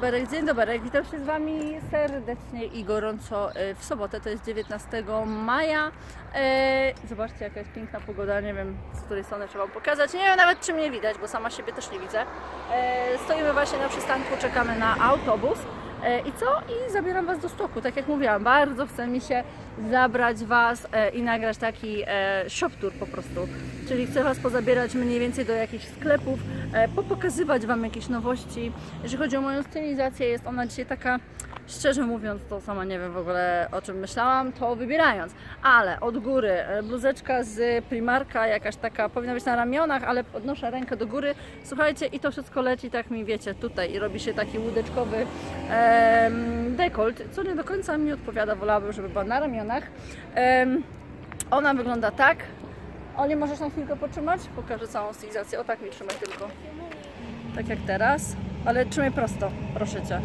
dzień dobry, witam się z Wami serdecznie i gorąco w sobotę, to jest 19 maja. Zobaczcie, jaka jest piękna pogoda, nie wiem z której strony trzeba Wam pokazać, nie wiem nawet czy mnie widać, bo sama siebie też nie widzę. Stoimy właśnie na przystanku, czekamy na autobus. I co? I zabieram Was do stoku, tak jak mówiłam, bardzo chce mi się zabrać Was i nagrać taki shop tour po prostu. Czyli chcę Was pozabierać mniej więcej do jakichś sklepów, popokazywać Wam jakieś nowości. Jeżeli chodzi o moją stylizację, jest ona dzisiaj taka, szczerze mówiąc, to sama nie wiem w ogóle o czym myślałam, to wybierając. Ale od góry bluzeczka z Primarka, jakaś taka, powinna być na ramionach, ale podnoszę rękę do góry. Słuchajcie, i to wszystko leci, tak mi wiecie, tutaj i robi się taki łódeczkowy dekolt, co nie do końca mi odpowiada, wolałabym, żeby była na ramionach. Ona wygląda tak. Oli, możesz na chwilkę potrzymać? Pokażę całą stylizację. O tak mi trzymaj tylko. Tak jak teraz. Ale trzymaj prosto, proszę Cię.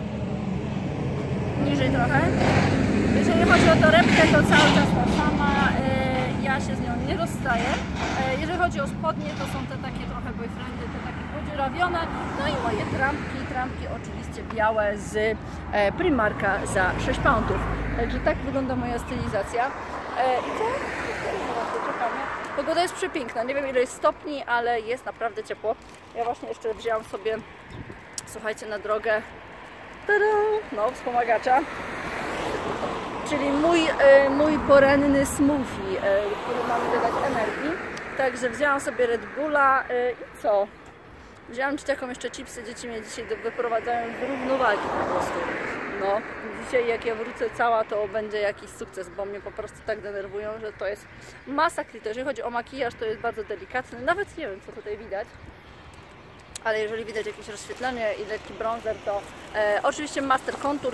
Niżej trochę. Jeżeli chodzi o torebkę, to cały czas ta sama. Ja się z nią nie rozstaję. Jeżeli chodzi o spodnie, to są te takie trochę boyfriendy, te takie podziurawione. No i moje trampki oczywiście białe z Primarka za 6 poundów. Także tak wygląda moja stylizacja. I co? Czekamy. Pogoda jest przepiękna, nie wiem ile jest stopni, ale jest naprawdę ciepło. Ja właśnie jeszcze wzięłam sobie, słuchajcie, na drogę no, wspomagacza, czyli mój poranny smoothie, który ma mi dodać energii. Także wzięłam sobie Red Bulla i co? Wzięłam dzieciakom jeszcze chipsy, dzieci mnie dzisiaj wyprowadzają z równowagi po prostu. No, dzisiaj jak ja wrócę cała, to będzie jakiś sukces, bo mnie po prostu tak denerwują, że to jest masakra. Jeżeli chodzi o makijaż, to jest bardzo delikatny, nawet nie wiem co tutaj widać. Ale jeżeli widać jakieś rozświetlenie i lekki bronzer, to oczywiście Master Contour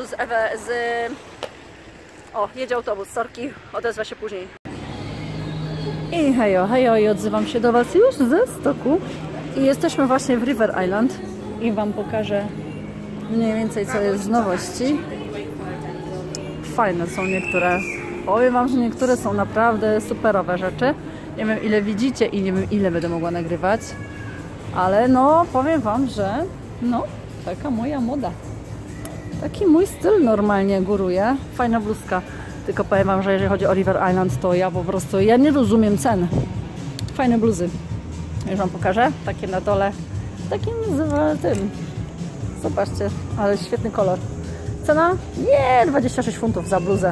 O, jedzie autobus, sorki, odezwa się później. I hejo, i odzywam się do Was już ze stoku. I jesteśmy właśnie w River Island i Wam pokażę mniej więcej co jest z nowości. Fajne są niektóre. Powiem Wam, że niektóre są naprawdę superowe rzeczy. Nie wiem ile widzicie i nie wiem ile będę mogła nagrywać. Ale no powiem Wam, że no taka moja moda. Taki mój styl normalnie góruje. Fajna bluzka. Tylko powiem Wam, że jeżeli chodzi o River Island, to ja po prostu nie rozumiem cen. Fajne bluzy. Już Wam pokażę. Takie na dole. Takim tym. Zobaczcie, ale świetny kolor. Cena? Nie, 26 funtów za bluzę.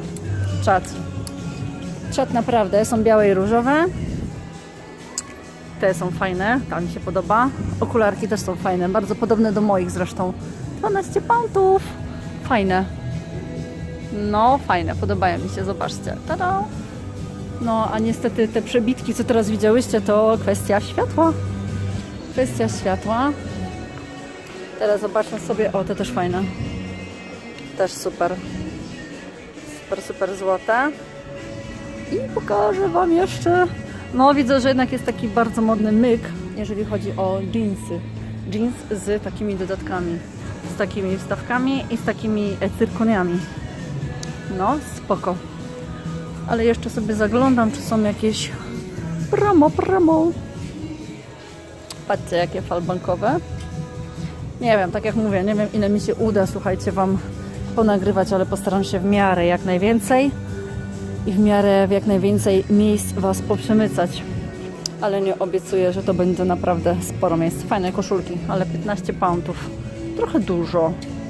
Czad naprawdę. Są białe i różowe. Te są fajne, ta mi się podoba. Okularki też są fajne, bardzo podobne do moich zresztą. 12 poundów. Fajne. No, fajne, podobają mi się, zobaczcie. Tada! No, a niestety te przebitki, co teraz widziałyście, to kwestia światła. Kwestia światła. Teraz zobaczmy sobie, o, te też fajne. Też super. Super złote. I pokażę Wam jeszcze. No, widzę, że jednak jest taki bardzo modny myk, jeżeli chodzi o jeansy. Jeans z takimi dodatkami, z takimi wstawkami i z takimi cyrkoniami. No, spoko. Ale jeszcze sobie zaglądam, czy są jakieś promo. Patrzcie, jakie falbankowe. Nie wiem, tak jak mówię, nie wiem ile mi się uda, słuchajcie, Wam ponagrywać, ale postaram się w miarę jak najwięcej. I w miarę w jak najwięcej miejsc Was poprzemycać. Ale nie obiecuję, że to będzie naprawdę sporo miejsc. Fajne koszulki, ale 15 poundów. Trochę dużo.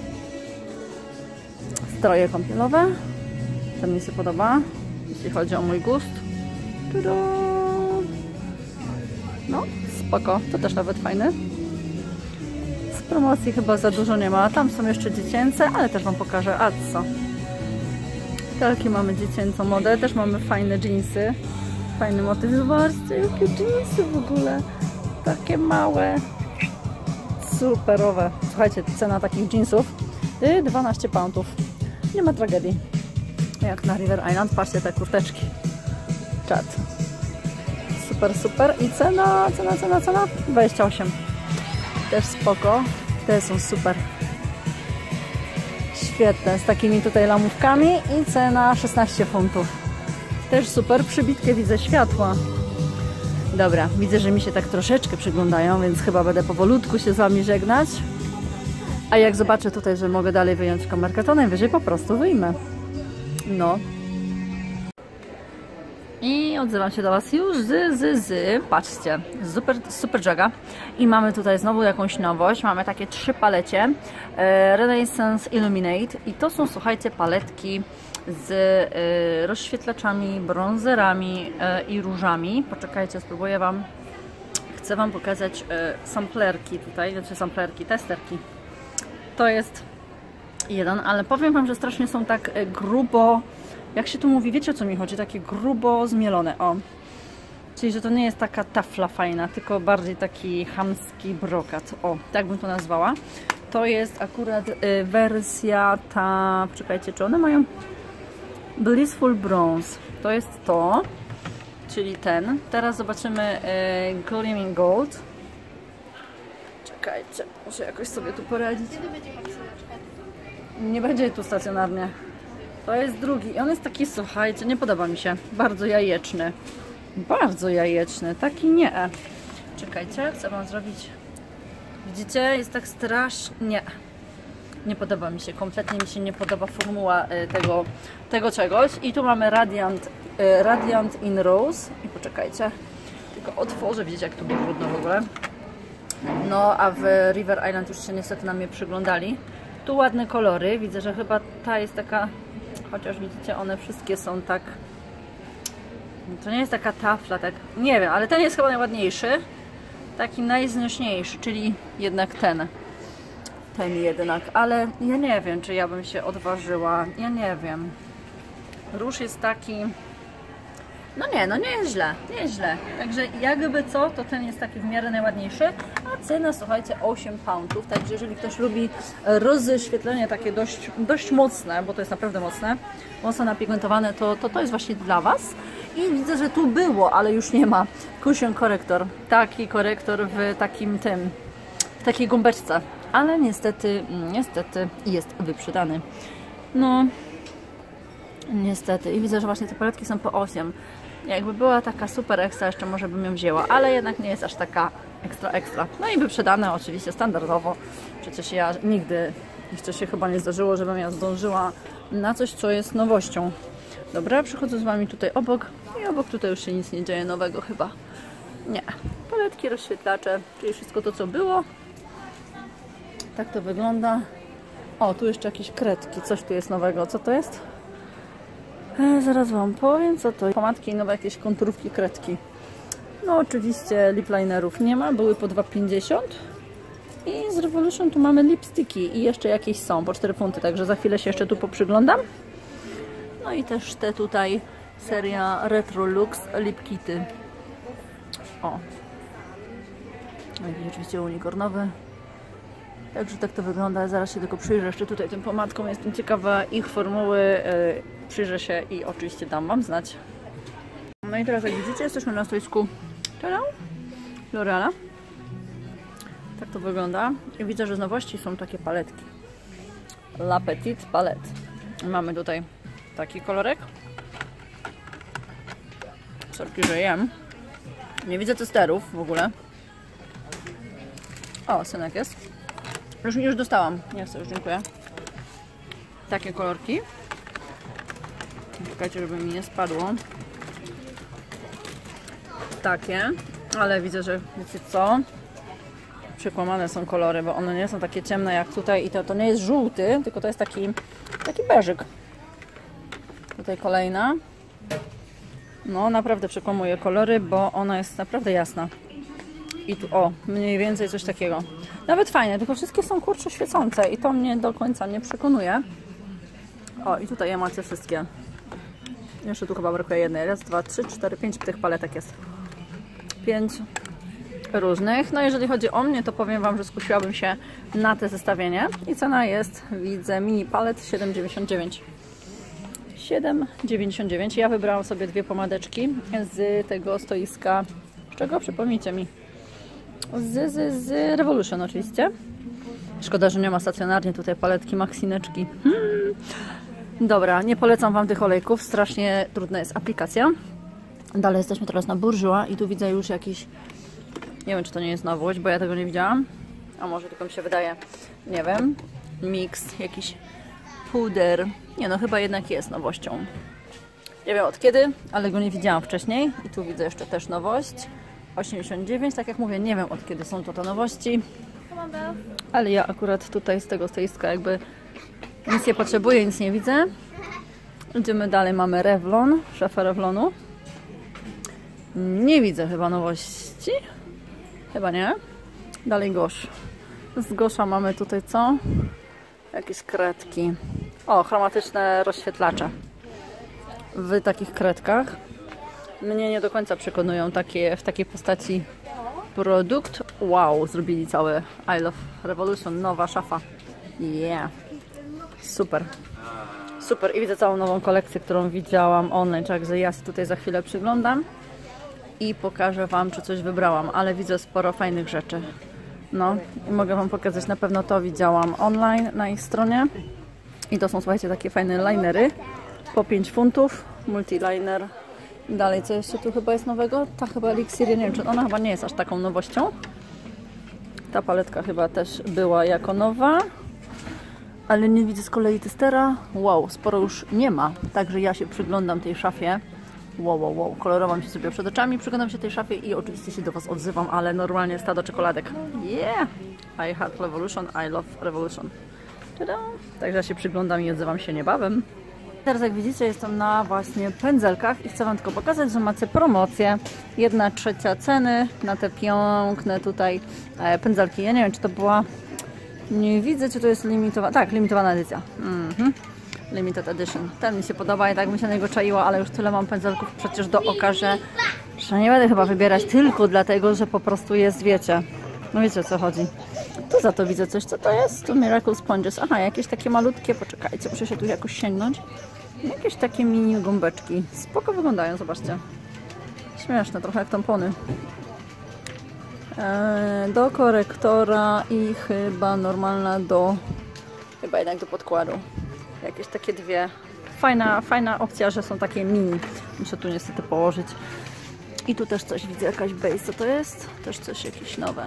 Stroje kąpielowe. Ten mi się podoba, jeśli chodzi o mój gust. No, spoko. To też nawet fajny. Z promocji chyba za dużo nie ma. Tam są jeszcze dziecięce, ale też Wam pokażę. A co? Takie mamy dziecięcą modę, też mamy fajne jeansy. Fajny motyw, zobaczcie jakie jeansy w ogóle. Takie małe. Superowe. Słuchajcie, cena takich jeansów 12 poundów. Nie ma tragedii. Jak na River Island, patrzcie te kurteczki. Czad. Super. I cena 28. Też spoko. Te są super. Świetne, z takimi tutaj lamówkami i cena 16 funtów. Też super, przybitkę widzę światła. Dobra, widzę, że mi się tak troszeczkę przyglądają, więc chyba będę powolutku się z Wami żegnać. A jak zobaczę tutaj, że mogę dalej wyjąć kamerkę, to najwyżej po prostu wyjmę. No. I odzywam się do Was już patrzcie, super Jaga. I mamy tutaj znowu jakąś nowość, mamy takie 3 palecie Renaissance Illuminate i to są, słuchajcie, paletki z rozświetlaczami, bronzerami i różami. Poczekajcie, spróbuję chcę Wam pokazać samplerki tutaj, znaczy samplerki, testerki. To jest jeden, ale powiem Wam, że strasznie są tak grubo, jak się tu mówi, wiecie o co mi chodzi, takie grubo zmielone, o. Czyli, że to nie jest taka tafla fajna, tylko bardziej taki chamski brokat, o, tak bym to nazwała. To jest akurat wersja ta, czekajcie, czy one mają Blissful Bronze, to jest to, czyli ten. Teraz zobaczymy Gleaming Gold. Czekajcie, muszę jakoś sobie tu poradzić. Nie będzie tu stacjonarnie. To jest drugi i on jest taki, słuchajcie, nie podoba mi się. Bardzo jajeczny. Bardzo jajeczny. Taki nie. Czekajcie, chcę Wam zrobić. Widzicie? Jest tak strasznie. Nie podoba mi się. Kompletnie mi się nie podoba formuła tego czegoś. I tu mamy Radiant in Rose. I poczekajcie. Tylko otworzę. Widzicie, jak to było brudno w ogóle. No, a w River Island już się niestety na mnie przyglądali. Tu ładne kolory. Widzę, że chyba ta jest taka... Chociaż widzicie, one wszystkie są tak... To nie jest taka tafla, tak... Nie wiem, ale ten jest chyba najładniejszy. Taki najznośniejszy, czyli jednak ten. Ten jednak, ale ja nie wiem, czy ja bym się odważyła. Ja nie wiem. Róż jest taki... No nie jest źle, nie jest źle. Także jakby co, to ten jest taki w miarę najładniejszy, a cena, słuchajcie, 8 poundów. Także jeżeli ktoś lubi rozświetlenie takie dość mocne, bo to jest naprawdę mocno napigmentowane, to jest właśnie dla Was. I widzę, że tu było, ale już nie ma. Cushion korektor. Taki korektor w takiej gąbeczce. Ale niestety jest wyprzedany. No... Niestety. I widzę, że właśnie te paletki są po 8. Jakby była taka super ekstra, jeszcze może bym ją wzięła, ale jednak nie jest aż taka ekstra. No i wyprzedane oczywiście standardowo. Przecież ja nigdy jeszcze się chyba nie zdarzyło, żebym ja zdążyła na coś, co jest nowością. Dobra, przychodzę z Wami tutaj obok i obok tutaj już się nic nie dzieje nowego chyba. Nie. Paletki, rozświetlacze, czyli wszystko to, co było. Tak to wygląda. O, tu jeszcze jakieś kredki, coś tu jest nowego. Co to jest? Zaraz Wam powiem, co to jest. Pomadki i nowe jakieś konturówki, kredki. No oczywiście lip linerów nie ma, były po 2,50. I z Revolution tu mamy lipsticki i jeszcze jakieś są po 4 funty, także za chwilę się jeszcze tu poprzyglądam. No i też te tutaj seria Retro Lux Lip Kity. O. Jakiś oczywiście unicornowy. Także tak to wygląda. Zaraz się tylko przyjrzę jeszcze tutaj tym pomadkom. Jestem ciekawa ich formuły. Przyjrzę się i oczywiście dam Wam znać. No i teraz jak widzicie, jesteśmy na stoisku L'Oreala. Tak to wygląda. I widzę, że z nowości są takie paletki. La Petite Palette. Mamy tutaj taki kolorek. Sorki, że jem. Nie widzę testerów w ogóle. O, synek jest. Już dostałam. Nie chcę, już dziękuję. Takie kolorki. Czekajcie, żeby mi nie spadło. Takie. Ale widzę, że wiecie co? Przekłamane są kolory, bo one nie są takie ciemne jak tutaj. I to nie jest żółty, tylko to jest taki beżyk. Tutaj kolejna. No, naprawdę przekłamuje kolory, bo ona jest naprawdę jasna. I tu, o, mniej więcej coś takiego. Nawet fajne, tylko wszystkie są kurczę świecące i to mnie do końca nie przekonuje. O, i tutaj ja macie wszystkie. Jeszcze tu chyba brakuje jednej. Raz, 2, 3, 4, 5 tych paletek jest. 5 różnych. No jeżeli chodzi o mnie, to powiem Wam, że skusiłabym się na te zestawienie. I cena jest, widzę, mini palet 7,99. 7,99. Ja wybrałam sobie 2 pomadeczki z tego stoiska. Z czego? Przypomnijcie mi. Z Revolution oczywiście. Szkoda, że nie ma stacjonarnie tutaj paletki, maksineczki. Dobra, nie polecam Wam tych olejków. Strasznie trudna jest aplikacja. Dalej jesteśmy teraz na Bourjois i tu widzę już jakiś... Nie wiem, czy to nie jest nowość, bo ja tego nie widziałam. A może tylko mi się wydaje, nie wiem, miks, jakiś puder. Nie no, chyba jednak jest nowością. Nie wiem od kiedy, ale go nie widziałam wcześniej. I tu widzę jeszcze też nowość. 89, tak jak mówię, nie wiem od kiedy są to te nowości. Ale ja akurat tutaj z tego stoiska jakby nic nie potrzebuję, nic nie widzę. Idziemy dalej, mamy Revlon, szafę Revlonu. Nie widzę chyba nowości. Chyba nie. Dalej Gosh. Z Gosha mamy tutaj co? Jakieś kredki. O, chromatyczne rozświetlacze. W takich kredkach. Mnie nie do końca przekonują w takiej postaci produkt. Wow, zrobili cały I Love Revolution, nowa szafa. Yeah. Super. Super i widzę całą nową kolekcję, którą widziałam online, także ja się tutaj za chwilę przyglądam i pokażę Wam, czy coś wybrałam, ale widzę sporo fajnych rzeczy. No i mogę Wam pokazać, na pewno to widziałam online na ich stronie i to są, słuchajcie, takie fajne linery po 5 funtów, multiliner. Dalej, co jeszcze tu chyba jest nowego? Ta chyba Elixir, nie wiem, czy ona chyba nie jest aż taką nowością. Ta paletka chyba też była jako nowa. Ale nie widzę z kolei testera. Wow, sporo już nie ma. Także ja się przyglądam tej szafie. Wow. Kolorowam się sobie przed oczami, przyglądam się tej szafie i oczywiście się do Was odzywam, ale normalnie stado czekoladek. Yeah! I Heart Revolution, I Love Revolution. Tada! Także ja się przyglądam i odzywam się niebawem. Teraz jak widzicie, jestem na właśnie pędzelkach i chcę Wam tylko pokazać, że macie promocję. 1/3 ceny na te piękne tutaj pędzelki. Ja nie wiem, czy to była... Nie widzę, czy to jest limitowana... Tak, limitowana edycja. Limited Edition. Ten mi się podoba i tak bym się na niego czaiła, ale już tyle mam pędzelków przecież do oka, że nie będę chyba wybierać tylko dlatego, że po prostu jest, wiecie. No wiecie, o co chodzi. Tu za to widzę coś, co to jest? Tu Miracle Sponges. Aha, jakieś takie malutkie, poczekajcie, muszę się tu jakoś sięgnąć. Jakieś takie mini gąbeczki. Spoko wyglądają, zobaczcie. Śmieszne, trochę jak tampony. Do korektora i chyba normalna chyba jednak do podkładu. Jakieś takie dwie. Fajna opcja, że są takie mini. Muszę tu niestety położyć. I tu też coś widzę, jakaś base. Co to jest? Też coś jakieś nowe.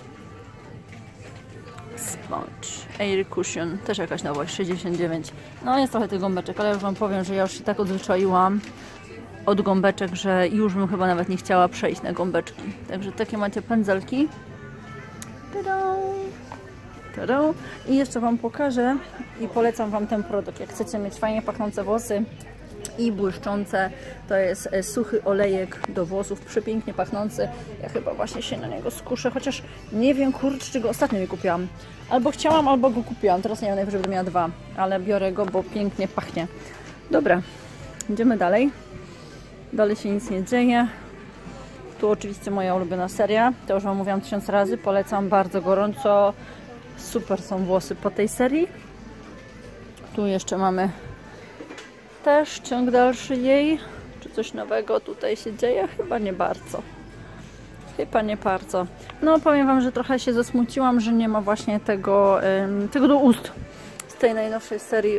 Sponge. Air Cushion. Też jakaś nowość. 69. No jest trochę tych gąbeczek, ale już Wam powiem, że ja już się tak odzwyczaiłam od gąbeczek, że już bym chyba nawet nie chciała przejść na gąbeczki. Także takie macie pędzelki. Tada! Tada! I jeszcze Wam pokażę i polecam Wam ten produkt. Jak chcecie mieć fajnie pachnące włosy i błyszczące, to jest suchy olejek do włosów, przepięknie pachnący. Ja chyba właśnie się na niego skuszę, chociaż nie wiem, kurczę, czy go ostatnio nie kupiłam. Albo chciałam, albo go kupiłam. Teraz nie wiem, najwyżej będę miała dwa, ale biorę go, bo pięknie pachnie. Dobra, idziemy dalej. Dalej się nic nie dzieje. Tu oczywiście moja ulubiona seria. To już Wam mówiłam 1000 razy. Polecam bardzo gorąco. Super są włosy po tej serii. Tu jeszcze mamy też ciąg dalszy jej. Czy coś nowego tutaj się dzieje? Chyba nie bardzo. Chyba nie bardzo. No powiem Wam, że trochę się zasmuciłam, że nie ma właśnie tego do ust. Z tej najnowszej serii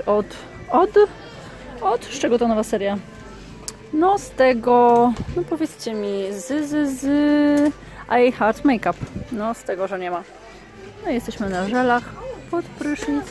z czego to nowa seria? No z tego, no powiedzcie mi, z I Heart Makeup. No z tego, że nie ma. No i jesteśmy na żelach pod prysznic.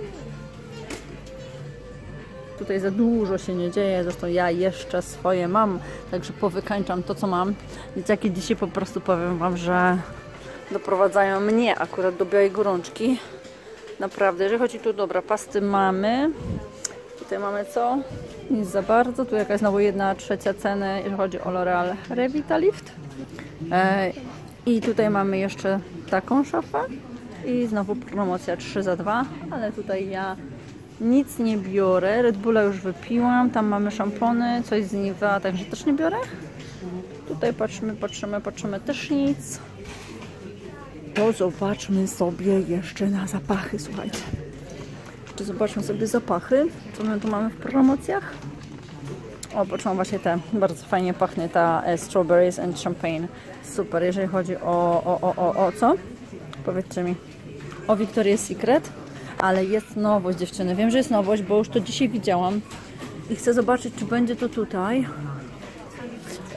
Tutaj za dużo się nie dzieje, zresztą ja jeszcze swoje mam, także powykańczam to, co mam. Dzieciaki dzisiaj po prostu powiem Wam, że doprowadzają mnie akurat do białej gorączki. Naprawdę, jeżeli chodzi tu, dobra, pasty mamy. Tutaj mamy co? Nic za bardzo. Tu jakaś znowu 1/3 ceny, jeżeli chodzi o L'Oreal Revitalift. I tutaj mamy jeszcze taką szafę. I znowu promocja 3 za 2, ale tutaj ja nic nie biorę. Red Bulla już wypiłam. Tam mamy szampony, coś z Nivea, także też nie biorę. Tutaj patrzymy, też nic. To zobaczmy sobie jeszcze na zapachy, słuchajcie. Jeszcze zobaczmy sobie zapachy, co my tu mamy w promocjach. O, poczułam właśnie te, bardzo fajnie pachnie ta Strawberries and Champagne. Super, jeżeli chodzi o co? Powiedzcie mi. O Victoria's Secret, ale jest nowość, dziewczyny. Wiem, że jest nowość, bo już to dzisiaj widziałam i chcę zobaczyć, czy będzie to tutaj.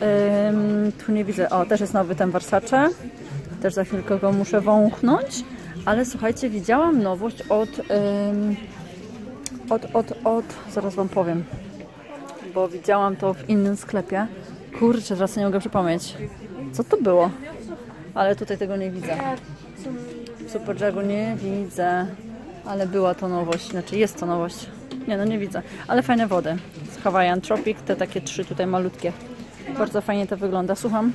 Tu nie widzę. O, też jest nowy ten Versace. Też za chwilkę go muszę wąchnąć, Ale słuchajcie, widziałam nowość zaraz wam powiem, bo widziałam to w innym sklepie. Kurczę, teraz nie mogę przypomnieć. Co to było? Ale tutaj tego nie widzę. Super Jagu nie widzę. Ale była to nowość, znaczy jest to nowość. Nie, no nie widzę. Ale fajne wody. Z Hawaiian Tropic, te takie 3 tutaj malutkie. Bardzo fajnie to wygląda. Słucham?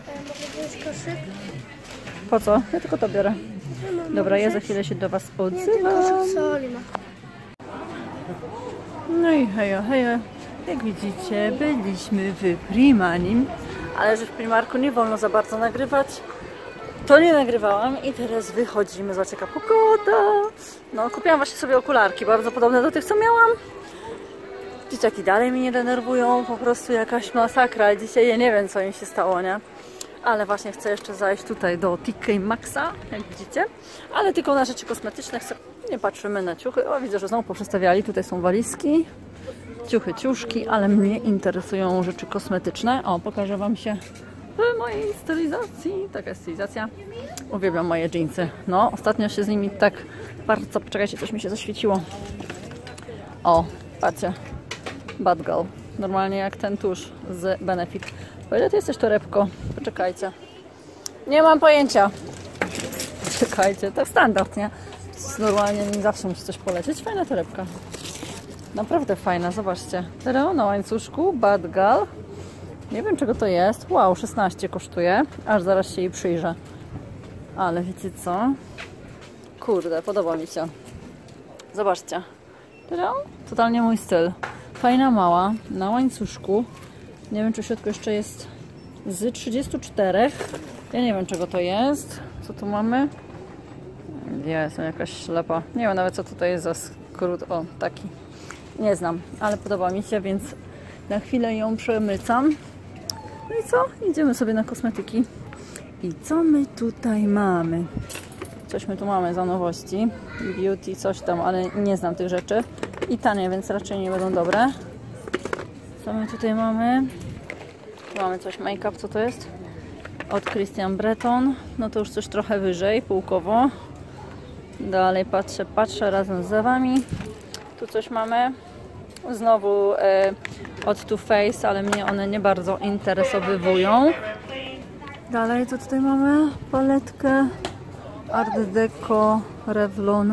Po co? Ja tylko to biorę. Dobra, ja za chwilę się do was odzywam. No i hejo, hejo. Jak widzicie, byliśmy w Primanim, ale że w Primarku nie wolno za bardzo nagrywać, to nie nagrywałam i teraz wychodzimy. Zobaczcie, jaka pogoda. No, kupiłam właśnie sobie okularki, bardzo podobne do tych, co miałam. Dzieciaki dalej mnie nie denerwują, po prostu jakaś masakra. Dzisiaj ja nie wiem, co im się stało, nie? Ale właśnie chcę jeszcze zajść tutaj do TK Maxa, jak widzicie. Ale tylko na rzeczy kosmetyczne nie patrzymy na ciuchy. O, widzę, że znowu poprzestawiali. Tutaj są walizki, ciuchy, ciuszki, ale mnie interesują rzeczy kosmetyczne. O, pokażę wam się w mojej stylizacji. Taka jest stylizacja. Uwielbiam moje dżinsy. No, ostatnio się z nimi tak bardzo... Poczekajcie, coś mi się zaświeciło. O, patrzcie. Bad Girl. Normalnie jak ten tusz z Benefit. O ile to jesteś torebko? Poczekajcie. Nie mam pojęcia. Czekajcie, to standard, nie? Normalnie mi zawsze musi coś polecieć. Fajna torebka. Naprawdę fajna, zobaczcie. Tereo na łańcuszku, Bad Girl. Nie wiem, czego to jest. Wow, 16 kosztuje. Aż zaraz się jej przyjrzę. Ale wiecie co? Kurde, podoba mi się. Zobaczcie. Tereo? Totalnie mój styl. Fajna, mała, na łańcuszku. Nie wiem, czy w środku jeszcze jest z 34. Ja nie wiem, czego to jest. Co tu mamy? Ja jestem jakaś ślepa. Nie wiem nawet, co tutaj jest za skrót. O, taki. Nie znam, ale podoba mi się, więc na chwilę ją przemycam. No i co? Idziemy sobie na kosmetyki. I co my tutaj mamy? Coś my tu mamy za nowości. Beauty, coś tam, ale nie znam tych rzeczy. I tanie, więc raczej nie będą dobre. Co my tutaj mamy? Mamy coś make-up, co to jest? Od Christian Breton. No to już coś trochę wyżej, półkowo. Dalej patrzę razem z zewami. Tu coś mamy. Znowu od Too Faced, ale mnie one nie bardzo interesowywują. Dalej to tutaj mamy paletkę Art Deco Revlon.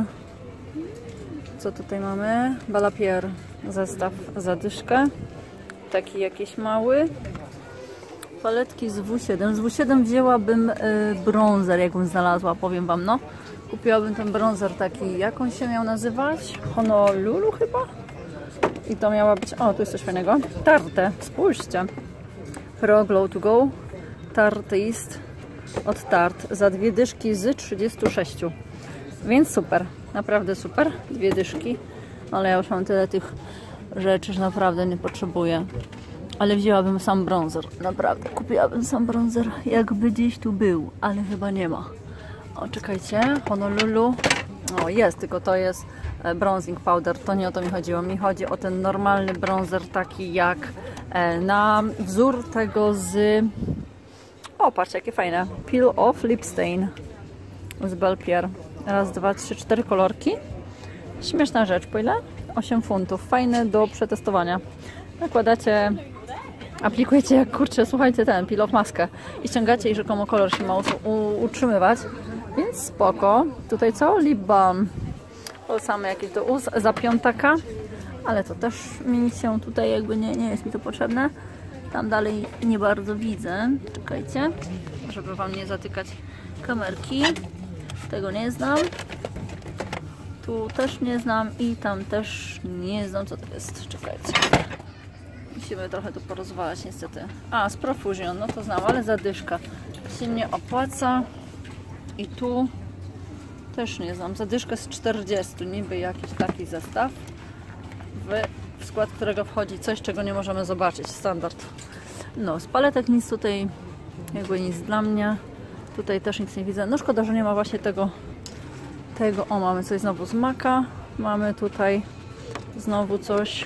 Co tutaj mamy? Balapier zestaw zadyszkę. Taki jakiś mały. Paletki z W7. Z W7 wzięłabym bronzer, jakbym znalazła, powiem wam, no. Kupiłabym ten bronzer taki, jak on się miał nazywać? Honolulu chyba? I to miała być... O, tu jest coś fajnego. Tarte, spójrzcie. Pro Glow to Go. Tartist od Tarte. Za 2 dyszki z 36. Więc super. Naprawdę super. 2 dyszki. Ale ja już mam tyle tych rzeczy, że naprawdę nie potrzebuję. Ale wzięłabym sam bronzer. Naprawdę. Kupiłabym sam bronzer, jakby gdzieś tu był. Ale chyba nie ma. O, czekajcie. Honolulu. O, jest, tylko to jest bronzing powder. To nie o to mi chodziło. Mi chodzi o ten normalny bronzer, taki jak na wzór tego z... O, patrzcie, jakie fajne. Peel Off Lip Stain z Belpier. Raz, 2, 3, 4 kolorki. Śmieszna rzecz. Po ile? 8 funtów. Fajne do przetestowania. Nakładacie, aplikujecie jak kurczę, słuchajcie, ten Peel Off maskę i ściągacie i rzekomo kolor się ma utrzymywać. Więc spoko. Tutaj co? Lip balm. Polecamy jakieś do ust za piątaka. Ale to też mi się tutaj jakby nie jest mi to potrzebne. Tam dalej nie bardzo widzę. Czekajcie, żeby wam nie zatykać kamerki. Tego nie znam. Tu też nie znam i tam też nie znam, co to jest. Czekajcie. Musimy trochę tu porozwalać niestety. A, z Profusion, no to znam, ale zadyszka się nie opłaca. I tu też nie znam. Zadyszka z 40, niby jakiś taki zestaw. W skład którego wchodzi coś, czego nie możemy zobaczyć. Standard. No, z paletek nic tutaj, jakby nic dla mnie. Tutaj też nic nie widzę. No szkoda, że nie ma właśnie tego. O, mamy coś znowu z Maka. Mamy tutaj znowu coś.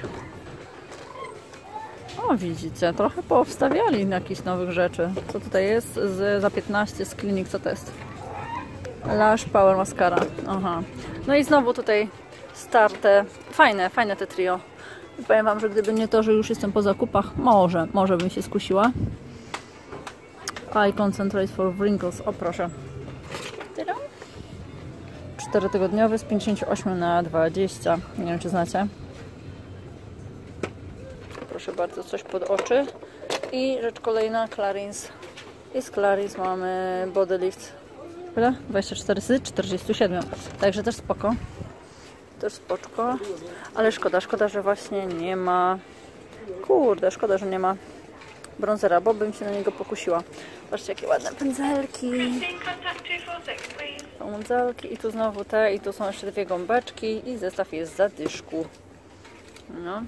O, widzicie, trochę powstawiali na jakichś nowych rzeczy. Co tutaj jest? Za 15 z Klinik, co to jest? Lash Power Mascara. Aha. No i znowu tutaj starte. Fajne te trio. I powiem wam, że gdyby nie to, że już jestem po zakupach, może bym się skusiła. Eye Concentrate for Wrinkles. O proszę. 4-tygodniowy z 58 na 20. Nie wiem, czy znacie. Proszę bardzo, coś pod oczy. I rzecz kolejna, Clarins. I z Clarins mamy Body Lift. Ile? 24 z 47. Także też spoko. Też spoczko. Ale szkoda, że właśnie nie ma... Kurde, szkoda, że nie ma bronzera, bo bym się na niego pokusiła. Zobaczcie, jakie ładne pędzelki. Pędzelki i tu znowu te, i tu są jeszcze dwie gąbeczki i zestaw jest za dyszku. No.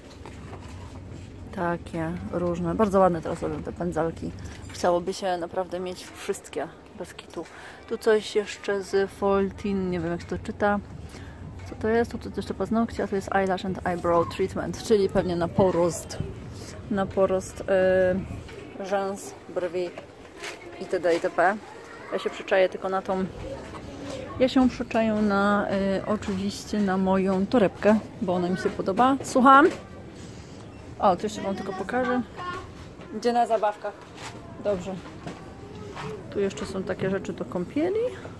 Takie różne. Bardzo ładne teraz robią te pędzelki. Chciałoby się naprawdę mieć wszystkie bez kitu. Tu coś jeszcze z Foltin, nie wiem jak się to czyta. Co to jest? Tu jeszcze paznokcie, a tu jest Eyelash and Eyebrow Treatment, czyli pewnie na porost. Na porost rzęs, brwi itd. itp. Ja się przyczaję tylko na tą... Ja się przyczaję na oczywiście na moją torebkę, bo ona mi się podoba. Słucham? O, tu jeszcze wam tylko pokażę. Gdzie na zabawkach? Dobrze. Tu jeszcze są takie rzeczy do kąpieli.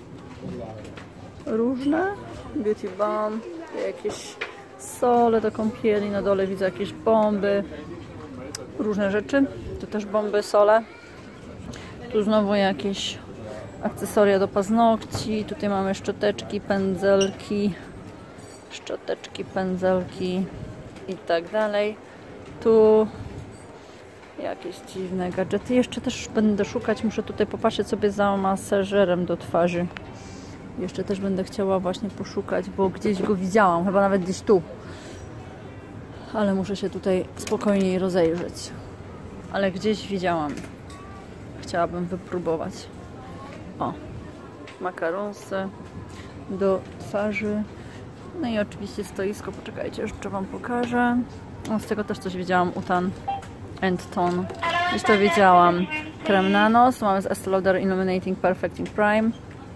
Różne. Beauty balm. Jakieś sole do kąpieli. Na dole widzę jakieś bomby. Różne rzeczy. Tu też bomby, sole. Tu znowu jakieś akcesoria do paznokci. Tutaj mamy szczoteczki, pędzelki. Szczoteczki, pędzelki i tak dalej. Tu jakieś dziwne gadżety. Jeszcze też będę szukać, muszę tutaj popatrzeć sobie za masażerem do twarzy. Jeszcze też będę chciała właśnie poszukać, bo gdzieś go widziałam, chyba nawet gdzieś tu. Ale muszę się tutaj spokojniej rozejrzeć. Ale gdzieś widziałam. Chciałabym wypróbować. O, makaronsy do twarzy. No i oczywiście stoisko, poczekajcie, jeszcze wam pokażę. O, z tego też coś widziałam, Utan and Tone. Już to wiedziałam. Krem na nos, mamy z Estée Lauder Illuminating Perfecting Prime.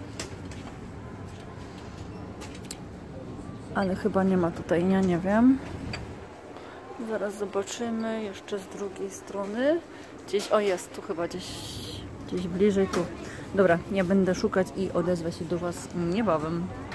Ale chyba nie ma tutaj, ja nie wiem. Zaraz zobaczymy jeszcze z drugiej strony. Gdzieś, o jest, tu chyba gdzieś bliżej tu. Dobra, ja będę szukać i odezwę się do was niebawem.